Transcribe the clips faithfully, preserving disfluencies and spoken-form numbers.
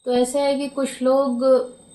तो ऐसा है कि कुछ लोग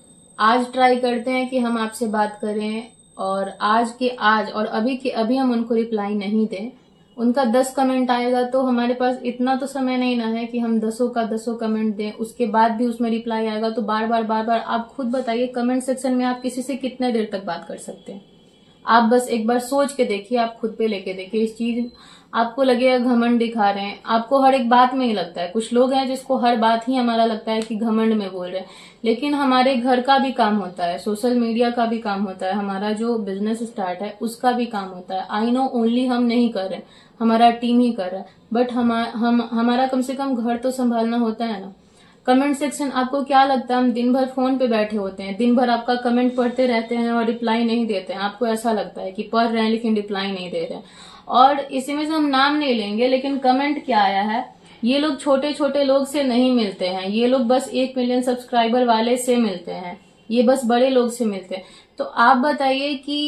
आज ट्राई करते हैं कि हम आपसे बात करें और आज के आज और अभी के अभी हम उनको रिप्लाई नहीं दें। उनका दस कमेंट आएगा तो हमारे पास इतना तो समय नहीं ना है कि हम दसों का दसों कमेंट दें, उसके बाद भी उसमें रिप्लाई आएगा तो बार बार बार बार आप खुद बताइए कमेंट सेक्शन में आप किसी से कितने देर तक बात कर सकते हैं। आप बस एक बार सोच के देखिए, आप खुद पे लेके देखिए इस चीज। आपको लगेगा घमंड दिखा रहे हैं, आपको हर एक बात में ही लगता है। कुछ लोग हैं जिसको हर बात ही हमारा लगता है कि घमंड में बोल रहे हैं, लेकिन हमारे घर का भी काम होता है, सोशल मीडिया का भी काम होता है, हमारा जो बिजनेस स्टार्ट है उसका भी काम होता है। आई नो ओनली हम नहीं कर रहे, हमारा टीम ही कर रहा है, बट हम, हम हमारा कम से कम घर तो संभालना होता है ना। कमेंट सेक्शन, आपको क्या लगता है हम दिन भर फोन पे बैठे होते हैं, दिन भर आपका कमेंट पढ़ते रहते हैं और रिप्लाई नहीं देते हैं? आपको ऐसा लगता है कि पढ़ रहे हैं लेकिन रिप्लाई नहीं दे रहे हैं। और इसी में से हम नाम नहीं लेंगे, लेकिन कमेंट क्या आया है, ये लोग छोटे छोटे लोग से नहीं मिलते हैं, ये लोग बस एक मिलियन सब्सक्राइबर वाले से मिलते हैं, ये बस बड़े लोग से मिलते हैं। तो आप बताइए कि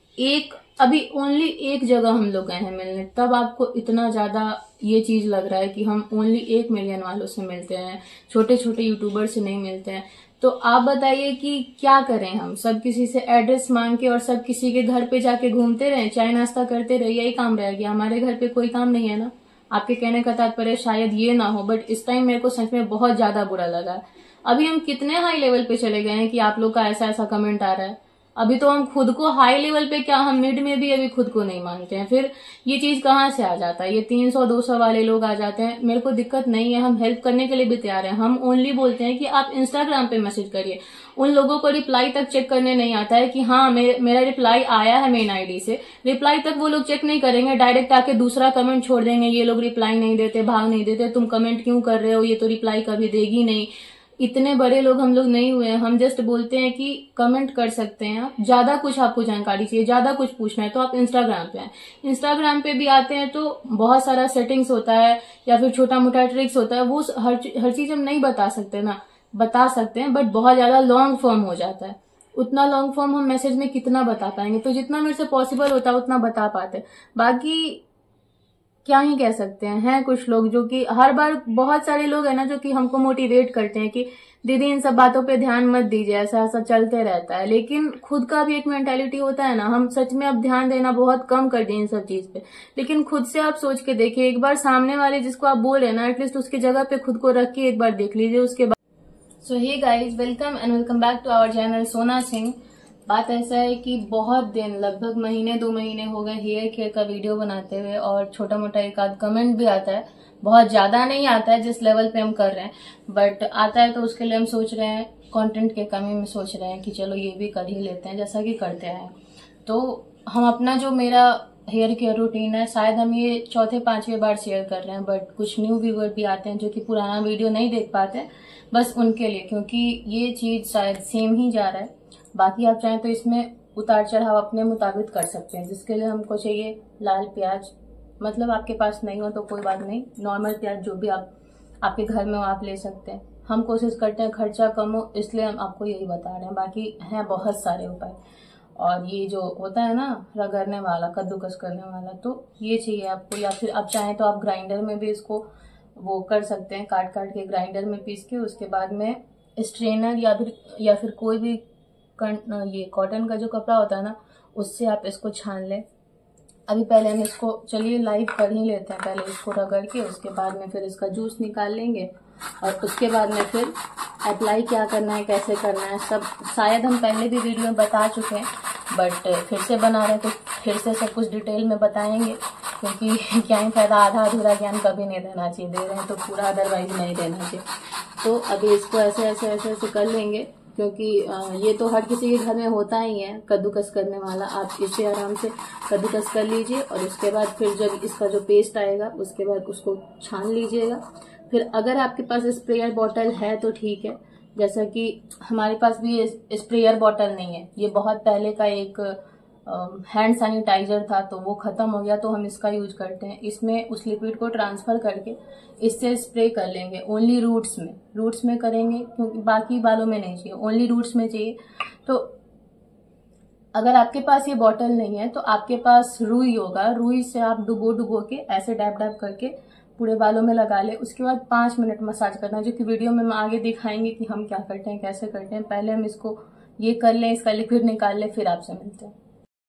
एक अभी ओनली एक जगह हम लोग गए हैं मिलने, तब आपको इतना ज्यादा ये चीज लग रहा है कि हम ओनली एक मिलियन वालों से मिलते हैं, छोटे छोटे यूट्यूबर से नहीं मिलते हैं। तो आप बताइए कि क्या करें हम? सब किसी से एड्रेस मांग के और सब किसी के घर पे जाके घूमते रहे, चाय नाश्ता करते रहे, यही काम रह गया? हमारे घर पे कोई काम नहीं है ना। आपके कहने का तात्पर्य शायद ये ना हो, बट इस टाइम मेरे को सच में बहुत ज्यादा बुरा लगा है। अभी हम कितने हाई लेवल पे चले गए हैं कि आप लोग का ऐसा ऐसा कमेंट आ रहा है। अभी तो हम खुद को हाई लेवल पे क्या, हम मिड में भी अभी खुद को नहीं मानते हैं, फिर ये चीज कहाँ से आ जाता है? ये तीन सौ दो सौ वाले लोग आ जाते हैं। मेरे को दिक्कत नहीं है, हम हेल्प करने के लिए भी तैयार हैं। हम ओनली बोलते हैं कि आप इंस्टाग्राम पे मैसेज करिए। उन लोगों को रिप्लाई तक चेक करने नहीं आता है कि हाँ मेरे, मेरा रिप्लाई आया है मेन आईडी से, रिप्लाई तक वो लोग चेक नहीं करेंगे, डायरेक्ट आके दूसरा कमेंट छोड़ देंगे। ये लोग रिप्लाई नहीं देते, भाव नहीं देते, तुम कमेंट क्यों कर रहे हो, ये तो रिप्लाई कभी देगी नहीं। इतने बड़े लोग हम लोग नहीं हुए हैं, हम जस्ट बोलते हैं कि कमेंट कर सकते हैं आप, ज्यादा कुछ आपको जानकारी चाहिए, ज्यादा कुछ पूछना है तो आप इंस्टाग्राम पे आए। इंस्टाग्राम पे भी आते हैं तो बहुत सारा सेटिंग्स होता है या फिर छोटा मोटा ट्रिक्स होता है, वो हर हर चीज हम नहीं बता सकते ना। बता सकते हैं बट बहुत ज्यादा लॉन्ग फॉर्म हो जाता है, उतना लॉन्ग फॉर्म हम मैसेज में कितना बता पाएंगे? तो जितना मेरे से पॉसिबल होता है उतना बता पाते। बाकी क्या ही कह सकते हैं, हैं कुछ लोग जो कि हर बार, बहुत सारे लोग है ना जो कि हमको मोटिवेट करते हैं कि दीदी इन सब बातों पे ध्यान मत दीजिए, ऐसा ऐसा चलते रहता है। लेकिन खुद का भी एक मेंटालिटी होता है ना, हम सच में अब ध्यान देना बहुत कम कर दिए इन सब चीज पे। लेकिन खुद से आप सोच के देखिए, एक बार सामने वाले जिसको आप बोल रहे हैं ना, एटलीस्ट उसकी जगह पे खुद को रख के एक बार देख लीजिए उसके बाद। So hey guys, welcome and welcome back to our channel Sona Singh. बात ऐसा है कि बहुत दिन, लगभग महीने दो महीने हो गए हेयर केयर का वीडियो बनाते हुए, और छोटा मोटा एक आध कमेंट भी आता है, बहुत ज्यादा नहीं आता है जिस लेवल पे हम कर रहे हैं, बट आता है। तो उसके लिए हम सोच रहे हैं, कंटेंट के कमी में सोच रहे हैं कि चलो ये भी कर ही लेते हैं, जैसा कि करते हैं। तो हम अपना जो मेरा हेयर केयर रूटीन है, शायद हम ये चौथे पांचवें बार शेयर कर रहे हैं, बट कुछ न्यू व्यूअर भी आते हैं जो कि पुराना वीडियो नहीं देख पाते, बस उनके लिए, क्योंकि ये चीज शायद सेम ही जा रहा है। बाकी आप चाहें तो इसमें उतार चढ़ाव अपने मुताबिक कर सकते हैं, जिसके लिए हमको चाहिए लाल प्याज, मतलब आपके पास नहीं हो तो कोई बात नहीं, नॉर्मल प्याज जो भी आप आपके घर में हो आप ले सकते हैं। हम कोशिश करते हैं खर्चा कम हो, इसलिए हम आपको यही बता रहे हैं, बाकी हैं बहुत सारे उपाय। और ये जो होता है ना रगड़ने वाला, कद्दूकस करने वाला, तो ये चाहिए आपको। या फिर आप चाहें तो आप ग्राइंडर में भी इसको वो कर सकते हैं, काट काट के ग्राइंडर में पीस के, उसके बाद में स्ट्रेनर या फिर या फिर कोई भी ये कॉटन का जो कपड़ा होता है ना, उससे आप इसको छान लें। अभी पहले हम इसको, चलिए लाइव कर ही लेते हैं, पहले इसको रगड़ के उसके बाद में फिर इसका जूस निकाल लेंगे, और उसके बाद में फिर अप्लाई क्या करना है, कैसे करना है, सब शायद हम पहले भी वीडियो में बता चुके हैं, बट फिर से बना रहे हैं तो फिर से सब कुछ डिटेल में बताएंगे, क्योंकि क्या ही फायदा, आधा अधूरा ज्ञान कभी नहीं देना चाहिए, दे रहे हैं तो पूरा, अदरवाइज नहीं देना चाहिए। तो अभी इसको ऐसे ऐसे ऐसे ऐसे कर लेंगे, क्योंकि ये तो हर किसी के घर में होता ही है कद्दूकस करने वाला। आप इसे आराम से कद्दूकस कर लीजिए, और उसके बाद फिर जब इसका जो पेस्ट आएगा उसके बाद उसको छान लीजिएगा। फिर अगर आपके पास स्प्रेयर बॉटल है तो ठीक है, जैसा कि हमारे पास भी स्प्रेयर बॉटल नहीं है, ये बहुत पहले का एक हैंड सैनिटाइजर था, तो वो खत्म हो गया, तो हम इसका यूज करते हैं। इसमें उस लिक्विड को ट्रांसफर करके इससे स्प्रे कर लेंगे, ओनली रूट्स में रूट्स में करेंगे, क्योंकि बाकी बालों में नहीं चाहिए, ओनली रूट्स में चाहिए। तो अगर आपके पास ये बॉटल नहीं है तो आपके पास रुई होगा, रुई से आप डुबो डुबो के ऐसे डैब डैब करके पूरे बालों में लगा ले। उसके बाद पाँच मिनट मसाज करना है, जो कि वीडियो में हम आगे दिखाएंगे कि हम क्या करते हैं, कैसे करते हैं। पहले हम इसको ये कर लें, इसका लिक्विड निकाल लें, फिर आपसे मिलते हैं।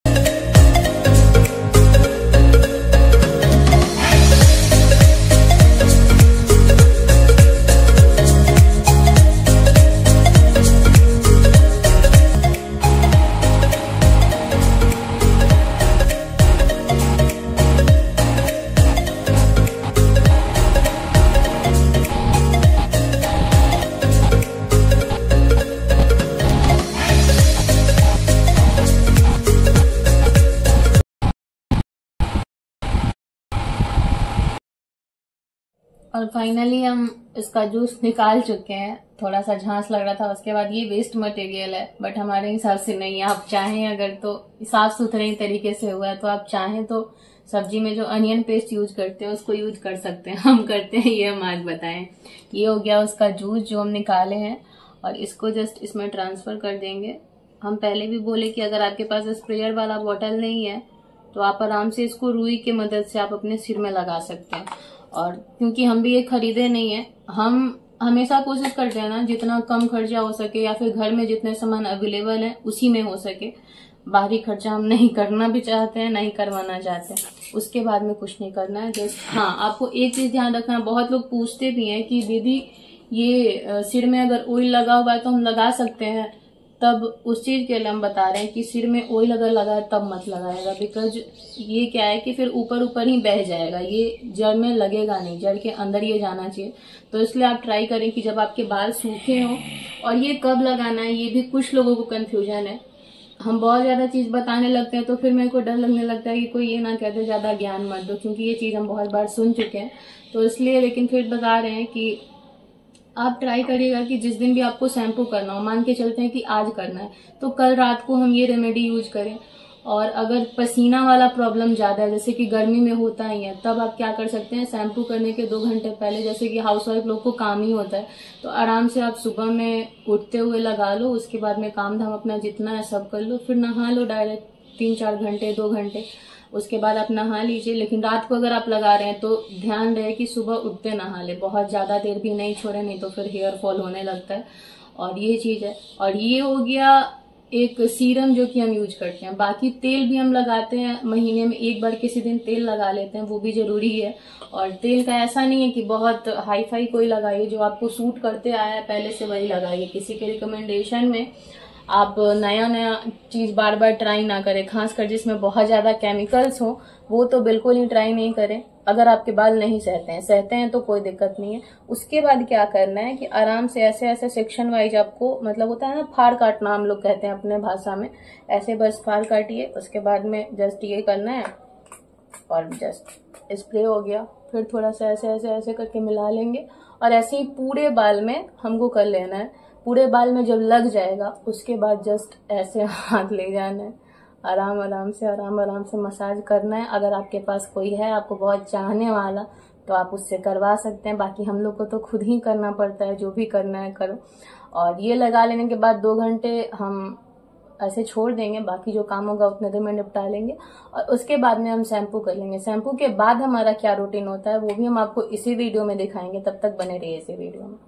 और फाइनली हम इसका जूस निकाल चुके हैं। थोड़ा सा झांस लग रहा था, उसके बाद ये वेस्ट मटेरियल है, बट हमारे हिसाब से नहीं है। आप चाहें अगर तो साफ सुथरे तरीके से हुआ है, तो आप चाहें तो सब्जी में जो अनियन पेस्ट यूज करते हैं उसको यूज कर सकते हैं। हम करते हैं, ये हम आज बताएं। ये हो गया उसका जूस जो हम निकाले हैं, और इसको जस्ट इसमें ट्रांसफर कर देंगे। हम पहले भी बोले कि अगर आपके पास स्प्रेयर वाला बॉटल नहीं है तो आप आराम से इसको रुई की मदद से आप अपने सिर में लगा सकते हैं। और क्योंकि हम भी ये खरीदे नहीं है, हम हमेशा कोशिश करते हैं ना जितना कम खर्चा हो सके, या फिर घर में जितने सामान अवेलेबल है उसी में हो सके। बाहरी खर्चा हम नहीं करना भी चाहते हैं, नहीं करवाना चाहते हैं। उसके बाद में कुछ नहीं करना है। जस्ट हाँ, आपको एक चीज ध्यान रखना है। बहुत लोग पूछते भी हैं कि दीदी ये सिर में अगर ऑयल लगा हुआ है तो हम लगा सकते हैं, तब उस चीज के लिए हम बता रहे हैं कि सिर में ऑयल अगर लगा है तब मत लगाएगा। बिकॉज ये क्या है कि फिर ऊपर ऊपर ही बह जाएगा, ये जड़ में लगेगा नहीं, जड़ के अंदर ये जाना चाहिए। तो इसलिए आप ट्राई करें कि जब आपके बाल सूखे हों। और ये कब लगाना है, ये भी कुछ लोगों को कंफ्यूजन है। हम बहुत ज्यादा चीज बताने लगते हैं तो फिर मेरे को डर लगने लगता है कि कोई ये ना कहते ज्यादा ज्ञान मत दो, क्योंकि ये चीज हम बहुत बार सुन चुके हैं। तो इसलिए लेकिन फिर बता रहे हैं कि आप ट्राई करिएगा कि जिस दिन भी आपको शैम्पू करना हो, मान के चलते हैं कि आज करना है, तो कल रात को हम ये रेमेडी यूज करें। और अगर पसीना वाला प्रॉब्लम ज्यादा है, जैसे कि गर्मी में होता ही है, तब आप क्या कर सकते हैं, शैम्पू करने के दो घंटे पहले, जैसे कि हाउसवाइफ लोग को काम ही होता है, तो आराम से आप सुबह में उठते हुए लगा लो। उसके बाद में काम धाम अपना जितना है सब कर लो, फिर नहा लो डायरेक्ट तीन चार घंटे दो घंटे उसके बाद आप नहा लीजिए। लेकिन रात को अगर आप लगा रहे हैं तो ध्यान रहे कि सुबह उठते नहा ले, बहुत ज्यादा देर भी नहीं छोड़े, नहीं तो फिर हेयर फॉल होने लगता है। और ये चीज है। और ये हो गया एक सीरम जो कि हम यूज करते हैं। बाकी तेल भी हम लगाते हैं, महीने में एक बार किसी दिन तेल लगा लेते हैं, वो भी जरूरी है। और तेल का ऐसा नहीं है कि बहुत हाई फाई कोई लगाइए, जो आपको सूट करते आया है पहले से वही लगाइए। किसी के रिकमेंडेशन में आप नया नया चीज बार बार ट्राई ना करें, खासकर जिसमें बहुत ज्यादा केमिकल्स हो, वो तो बिल्कुल ही ट्राई नहीं करें। अगर आपके बाल नहीं सहते हैं सहते हैं तो कोई दिक्कत नहीं है। उसके बाद क्या करना है कि आराम से ऐसे ऐसे सेक्शन वाइज आपको, मतलब होता है ना फाड़ काटना, हम लोग कहते हैं अपने भाषा में, ऐसे बस फाड़ काटिए। उसके बाद में जस्ट ये करना है और जस्ट स्प्रे हो गया। फिर थोड़ा सा ऐसे ऐसे ऐसे करके मिला लेंगे और ऐसे ही पूरे बाल में हमको कर लेना है। पूरे बाल में जब लग जाएगा उसके बाद जस्ट ऐसे हाथ ले जाना है, आराम आराम से आराम आराम से मसाज करना है। अगर आपके पास कोई है आपको बहुत चाहने वाला तो आप उससे करवा सकते हैं, बाकी हम लोग को तो खुद ही करना पड़ता है, जो भी करना है करो। और ये लगा लेने के बाद दो घंटे हम ऐसे छोड़ देंगे, बाकी जो काम होगा उतने देर में निपटा लेंगे। और उसके बाद में हम शैम्पू कर लेंगे। शैम्पू के बाद हमारा क्या रूटीन होता है वो भी हम आपको इसी वीडियो में दिखाएंगे, तब तक बने रहिए इसी वीडियो में।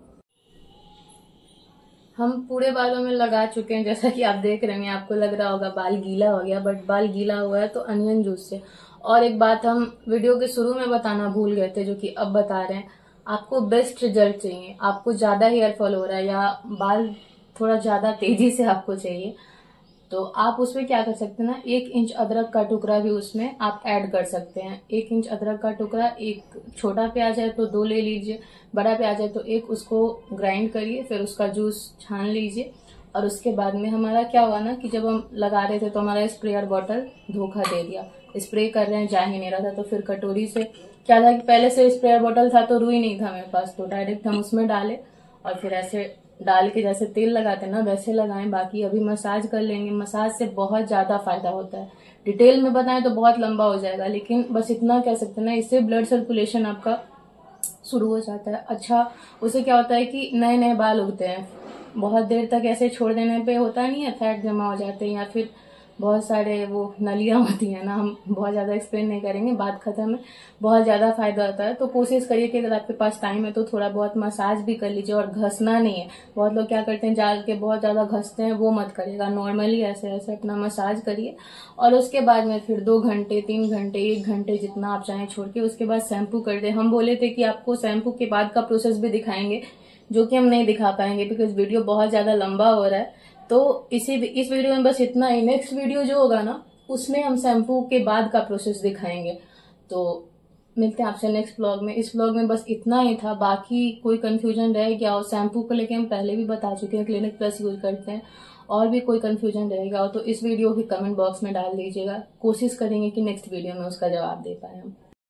हम पूरे बालों में लगा चुके हैं, जैसा कि आप देख रहे हैं, आपको लग रहा होगा बाल गीला हो गया, बट बाल गीला हुआ है तो अनियन जूस से। और एक बात हम वीडियो के शुरू में बताना भूल गए थे, जो कि अब बता रहे हैं। आपको बेस्ट रिजल्ट चाहिए, आपको ज्यादा हेयर फॉल हो रहा है या बाल थोड़ा ज्यादा तेजी से आपको चाहिए, तो आप उसमें क्या कर सकते हैं ना, एक इंच अदरक का टुकड़ा भी उसमें आप ऐड कर सकते हैं। एक इंच अदरक का टुकड़ा, एक छोटा प्याज है तो दो ले लीजिए, बड़ा प्याज है तो एक, उसको ग्राइंड करिए, फिर उसका जूस छान लीजिए। और उसके बाद में हमारा क्या हुआ ना कि जब हम लगा रहे थे तो हमारा स्प्रेयर बॉटल धोखा दे दिया, स्प्रे कर रहे हैं जा ही नहीं रहा था। तो फिर कटोरी से क्या था कि पहले से स्प्रेयर बॉटल था तो रुई नहीं था मेरे पास, तो डायरेक्ट हम उसमें डाले और फिर ऐसे डाल के जैसे तेल लगाते हैं ना वैसे लगाएं। बाकी अभी मसाज कर लेंगे, मसाज से बहुत ज्यादा फायदा होता है। डिटेल में बताएं तो बहुत लंबा हो जाएगा, लेकिन बस इतना कह सकते हैं ना, इससे ब्लड सर्कुलेशन आपका शुरू हो जाता है। अच्छा, उससे क्या होता है कि नए नए बाल उगते हैं। बहुत देर तक ऐसे छोड़ देने पे होता नहीं है, फैट जमा हो जाते हैं या फिर बहुत सारे वो नलियाँ होती हैं ना, हम बहुत ज़्यादा एक्सप्लेन नहीं करेंगे, बात खत्म है। बहुत ज़्यादा फायदा होता है, तो कोशिश करिए कि अगर आपके पास टाइम है तो थोड़ा बहुत मसाज भी कर लीजिए, और घसना नहीं है। बहुत लोग क्या करते हैं, जाल के बहुत ज़्यादा घसते हैं, वो मत करिएगा। नॉर्मली ऐसे ऐसे अपना मसाज करिए, और उसके बाद में फिर दो घंटे तीन घंटे एक घंटे जितना आप चाहें छोड़ के उसके बाद शैम्पू कर दे। हम बोले थे कि आपको शैम्पू के बाद का प्रोसेस भी दिखाएंगे, जो कि हम नहीं दिखा पाएंगे बिकॉज वीडियो बहुत ज्यादा लंबा हो रहा है। तो इसी इस वीडियो में बस इतना ही। नेक्स्ट वीडियो जो होगा ना, उसमें हम शैम्पू के बाद का प्रोसेस दिखाएंगे। तो मिलते हैं आपसे नेक्स्ट व्लॉग में। इस व्लॉग में बस इतना ही था, बाकी कोई कंफ्यूजन रह गया और शैम्पू को लेके हम पहले भी बता चुके हैं, क्लिनिक प्लस यूज करते हैं, और भी कोई कंफ्यूजन रहेगा तो इस वीडियो के कमेंट बॉक्स में डाल दीजिएगा। कोशिश करेंगे कि नेक्स्ट वीडियो में उसका जवाब दे पाए हम।